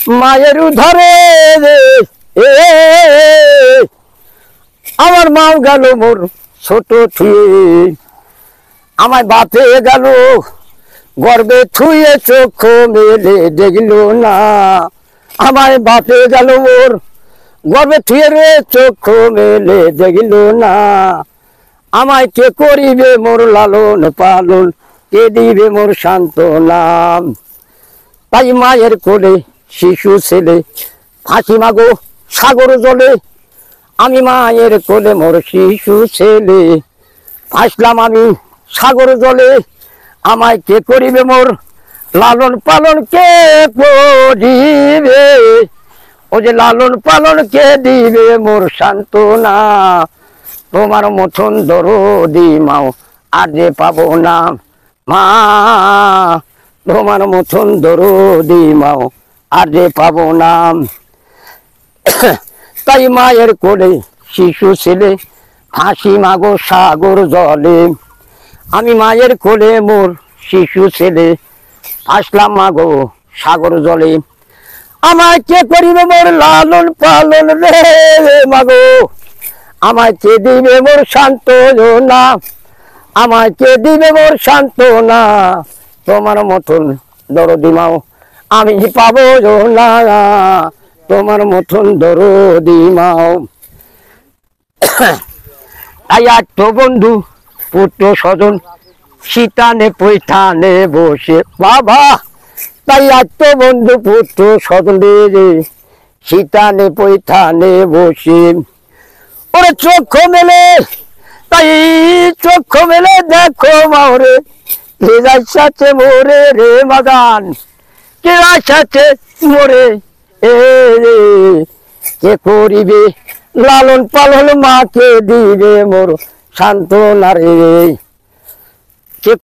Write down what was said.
মায়ের উধারে রে এ আমার মাও গেল মোর ছোট থুয়ে আমায় বাপে গেল গর্বে থুয়ে চোখ মেলে দেখল না আমায় বাপে গেল মোর গর্বে থুয়ে রে চোখ মেলে দেখল না আমায় কে করিবে মোর লালন পালন কে দিবে মোর সান্ত্বনা তাই মায়ের কোলে শিশু ছেলে ফাঁসি মাগো সাগর জলে আমি মায়ের কোলে মোর শিশু ছেলে ফাঁসলাম আমি সাগর জলে আমায় কে করিবে মোর লালন পালন কে করিবে ও যে লালন পালন কে দিবে মোর সান্ত্বনা তোমার মতন দরদি মাও আর যে পাবো না মা তোমার মতন দরদি মাও আর যে পাবো না তাই মায়ের কোলে শিশু ছেলে ফাঁসি মাগো সাগর জলে আমি মায়ের কোলে মোর শিশু ছেলে আসলাম মাগো সাগর জলে আমায় কে করিবে মোর লালন পালন রে মাগো আমায় কে দিবে মোর সান্ত্বনা আমায় কে দিবে মোর সান্ত্বনা তোমার মতন দরদি মাও আমি পাবো না তোমার মতন দরদি মাও আয়া তো বন্ধু পুত্র স্বজন শীতানে পৈঠানে বসে বাবা তাই আত্ম বন্ধু পুত্র স্বজন রে শীতানে পৈঠানে বসে ওরে চোখ মেলে তাই চোখ মেলে দেখো মাওরে কে যাইছে মোরে রে মাদান কে যাইছে মোরে এ রে কে করিবে লালন পালন মাকে দিবে মোর সান্ত্বনা রে